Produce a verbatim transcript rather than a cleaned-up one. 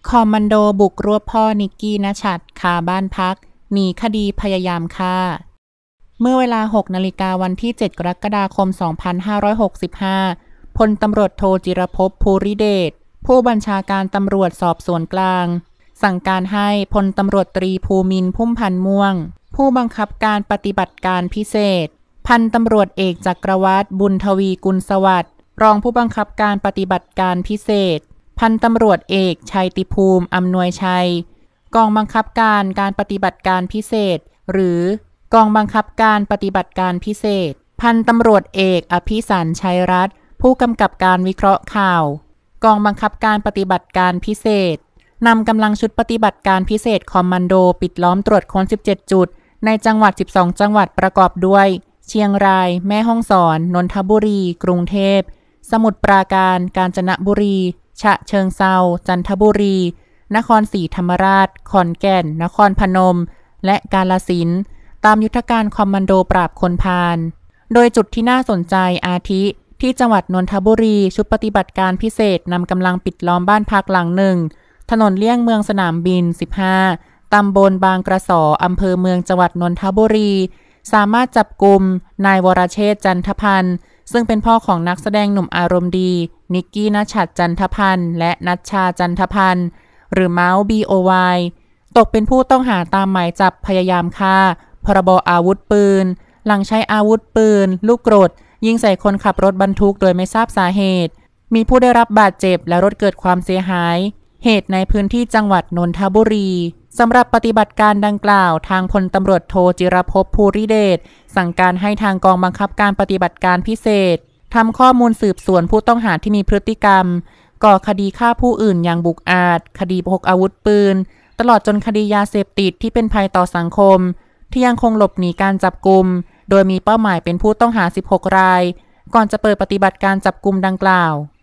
คอมมานโดบุกรวบพ่อนิกกี้ณฉัตรคาบ้านพักหนีคดีพยายามฆ่าเมื่อเวลา หกนาฬิกาวันที่ เจ็ด กรกฎาคม สองพันห้าร้อยหกสิบห้า พลตำรวจโทจิรภพ ภูริเดช ผู้บัญชาการตำรวจสอบสวนกลาง สั่งการให้พลตำรวจตรีภูมินทร์ พุ่มพันธ์ม่วง ผู้บังคับการปฏิบัติการพิเศษ พันตำรวจเอกจักรวัฒน์ บุญทวีกุลสวัสดิ์ รองผู้บังคับการปฏิบัติการพิเศษ พันตำรวจเอกชัยติภูมิอำนวยชัย กองบังคับการการปฏิบัติการพิเศษหรือกองบังคับการปฏิบัติการพิเศษพันตำรวจเอกอภิสันต์ชัยรัตน์ผู้กำกับการวิเคราะห์ข่าวกองบังคับการปฏิบัติการพิเศษนำกำลังชุดปฏิบัติการพิเศษคอมมานโดปิดล้อมตรวจค้นสิบเจ็ดจุดในจังหวัดสิบสองจังหวัดประกอบด้วยเชียงรายแม่ฮ่องสอนนนทบุรีกรุงเทพสมุทรปราการกาญจนบุรีฉะเชิงเทราจันทบุรีนครศรีธรรมราชขอนแก่นนครพนมและกาฬสินธุ์ตามยุทธการคอมมานโดปราบคนพาลโดยจุดที่น่าสนใจอาทิที่จังหวัดนนทบุรีชุดปฏิบัติการพิเศษนำกำลังปิดล้อมบ้านพักหลังหนึ่งถนนเลี่ยงเมืองสนามบินสิบห้าตำบลบางกระสออำเภอเมืองจังหวัดนนทบุรีสามารถจับกุมนายวรเชษฐ์จันทพันธ์ซึ่งเป็นพ่อของนักแสดงหนุ่มอารมณ์ดีนิกกี้ณฉัตรจันทพันธ์และนัชชาจันทพันธ์หรือเมาส์ บี โอ วาย ตกเป็นผู้ต้องหาตามหมายจับพยายามฆ่าพรบอาวุธปืนหลังใช้อาวุธปืนลูกกรดยิงใส่คนขับรถบรรทุกโดยไม่ทราบสาเหตุมีผู้ได้รับบาดเจ็บและรถเกิดความเสียหายเหตุในพื้นที่จังหวัดนนทบุรีสำหรับปฏิบัติการดังกล่าวทางพลตำรวจโทจิรภพ ภูริเดชสั่งการให้ทางกองบังคับการปฏิบัติการพิเศษทำข้อมูลสืบสวนผู้ต้องหาที่มีพฤติกรรมก่อคดีฆ่าผู้อื่นอย่างบุกอาจคดีพกอาวุธปืนตลอดจนคดียาเสพติดที่เป็นภัยต่อสังคมที่ยังคงหลบหนีการจับกุมโดยมีเป้าหมายเป็นผู้ต้องหาสิบหกรายก่อนจะเปิดปฏิบัติการจับกุมดังกล่าว